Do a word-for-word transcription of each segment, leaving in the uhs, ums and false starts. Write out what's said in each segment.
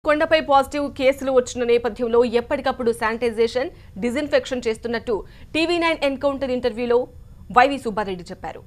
కొండపై పాజిటివ్ కేసులు వచ్చిన నేపథ్యంలో ఎప్పటికప్పుడు శానిటైజేషన్, డిజిన్ఫెక్షన్ చేస్తున్నట్టు టీవీ నైన్ ఎన్కౌంటర్ ఇంటర్వ్యూలో వైవి సుబ్బారెడ్డి చెప్పారు.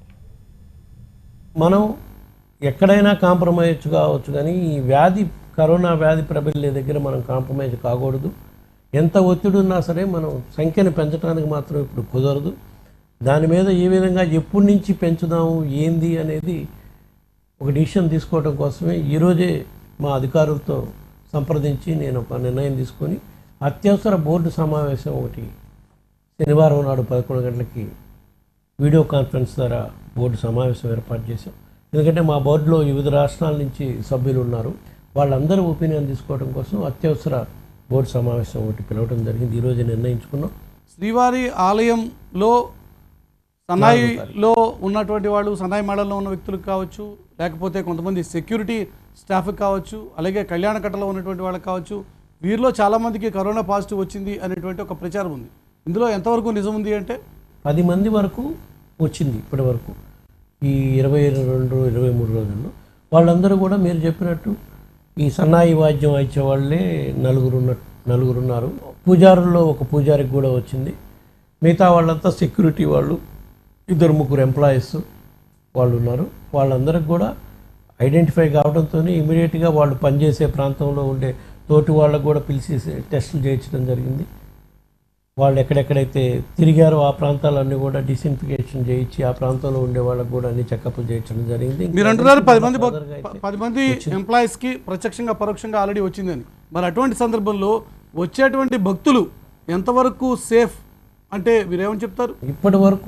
మనం ఎక్కడైనా కాంప్రమైజ్ కావచ్చు, కానీ ఈ వ్యాధి కరోనా వ్యాధి ప్రబలే దగ్గర మనం కాంప్రమైజ్ కాకూడదు. ఎంత ఒత్తిడి ఉన్నా సరే మనం సంఖ్యను పెంచడానికి మాత్రం ఇప్పుడు కుదరదు. దాని మీద ఏ విధంగా ఎప్పటి నుంచి పెంచుదాము ఏంది అనేది ఒక డిసిషన్ తీసుకోవడం కోసమే ఈరోజే మా అధికారులతో సంప్రదించి నేను ఒక నిర్ణయం తీసుకొని అత్యవసర బోర్డు సమావేశం ఒకటి శనివారం నాడు పదకొండు గంటలకి వీడియో కాన్ఫరెన్స్ ద్వారా బోర్డు సమావేశం ఏర్పాటు చేశాం. ఎందుకంటే మా బోర్డులో వివిధ రాష్ట్రాల నుంచి సభ్యులు ఉన్నారు. వాళ్ళందరూ ఒపీనియన్ తీసుకోవడం కోసం అత్యవసర బోర్డు సమావేశం ఒకటి పిలవడం జరిగింది. ఈరోజు నిర్ణయించుకున్నాం. శ్రీవారి ఆలయంలో సన్నాయిలో ఉన్నటువంటి వాళ్ళు, సన్నాయి మేళల్లో ఉన్న వ్యక్తులకు కావచ్చు, లేకపోతే కొంతమంది సెక్యూరిటీ స్టాఫ్కి కావచ్చు, అలాగే కళ్యాణ కట్టలో ఉన్నటువంటి వాళ్ళకి కావచ్చు, వీరిలో చాలామందికి కరోనా పాజిటివ్ వచ్చింది అనేటువంటి ఒక ప్రచారం ఉంది. ఇందులో ఎంతవరకు నిజం ఉంది అంటే పది మంది వరకు వచ్చింది ఇప్పటి వరకు ఈ ఇరవై రెండు ఇరవై మూడు రోజుల్లో. వాళ్ళందరూ కూడా మీరు చెప్పినట్టు ఈ సన్నాయి వాద్యం వాయించే వాళ్ళే నలుగురు ఉన్న నలుగురు ఉన్నారు. పూజారుల్లో ఒక పూజారికి కూడా వచ్చింది. మిగతా వాళ్ళంతా సెక్యూరిటీ వాళ్ళు, ఇద్దరు ముగ్గురు ఎంప్లాయీస్ వాళ్ళు ఉన్నారు. వాళ్ళందరికి కూడా ఐడెంటిఫై కావడంతో ఇమీడియట్గా వాళ్ళు పనిచేసే ప్రాంతంలో ఉండే తోటి వాళ్ళకు కూడా పిలిచి టెస్టులు చేయించడం జరిగింది. వాళ్ళు ఎక్కడెక్కడైతే తిరిగారో ఆ ప్రాంతాలన్నీ కూడా డిసిన్ఫికేషన్ చేయించి ఆ ప్రాంతంలో ఉండే వాళ్ళకు కూడా అన్ని చెకప్లు చేయించడం జరిగింది. మీరు అంటున్నారు పది మంది పది మంది ఎంప్లాయీస్కి ప్రత్యక్షంగా పరోక్షంగా ఆల్రెడీ వచ్చిందని. మరి అటువంటి సందర్భంలో వచ్చేటువంటి భక్తులు ఎంతవరకు సేఫ్ అంటే మీరేమని చెప్తారు? ఇప్పటి వరకు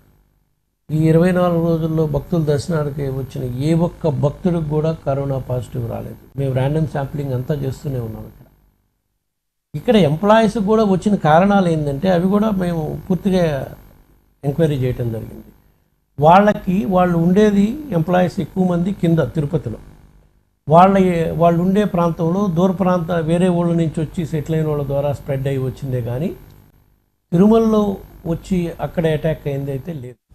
ఈ ఇరవై నాలుగు రోజుల్లో భక్తుల దర్శనానికి వచ్చిన ఏ ఒక్క భక్తుడికి కూడా కరోనా పాజిటివ్ రాలేదు. మేము ర్యాండమ్ శాంప్లింగ్ అంతా చేస్తూనే ఉన్నాం. ఇక్కడ ఇక్కడ ఎంప్లాయీస్ కూడా వచ్చిన కారణాలు ఏంటంటే అవి కూడా మేము పూర్తిగా ఎంక్వైరీ చేయడం జరిగింది. వాళ్ళకి వాళ్ళు ఉండేది ఎంప్లాయీస్ ఎక్కువ మంది కింద తిరుపతిలో, వాళ్ళ వాళ్ళు ఉండే ప్రాంతంలో దూర ప్రాంత వేరే ఊళ్ళ నుంచి వచ్చి సెటిల్ అయిన వాళ్ళ ద్వారా స్ప్రెడ్ అయ్యి వచ్చిందే కానీ తిరుమలలో వచ్చి అక్కడ అటాక్ అయింది అయితే లేదు.